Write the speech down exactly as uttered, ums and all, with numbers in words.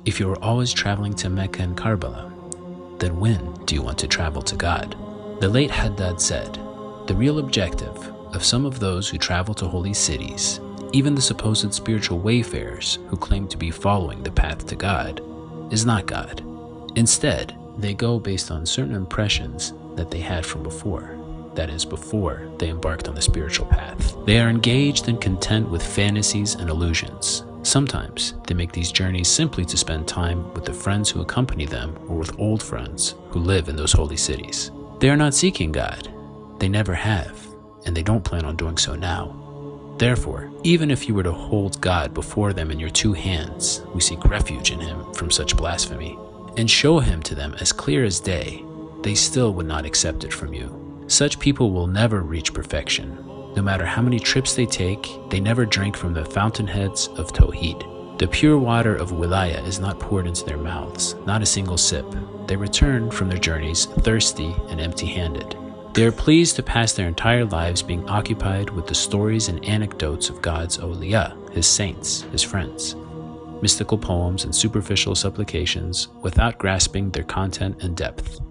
If you are always traveling to Mecca and Karbala, then when do you want to travel to God? The late Ḥaddād said, the real objective of some of those who travel to holy cities, even the supposed spiritual wayfarers who claim to be following the path to God, is not God. Instead, they go based on certain impressions that they had from before, that is, before they embarked on the spiritual path. They are engaged and content with fantasies and illusions. Sometimes they make these journeys simply to spend time with the friends who accompany them or with old friends who live in those holy cities. They are not seeking God. They never have, and they don't plan on doing so now. Therefore, even if you were to hold God before them in your two hands, we seek refuge in Him from such blasphemy, and show Him to them as clear as day, they still would not accept it from you. Such people will never reach perfection. No matter how many trips they take, they never drink from the fountainheads of tawḥīd. The pure water of wilāyah is not poured into their mouths, not a single sip. They return from their journeys thirsty and empty-handed. They are pleased to pass their entire lives being occupied with the stories and anecdotes of God's awliyāः, His saints, His friends, mystical poems and superficial supplications without grasping their content and depth.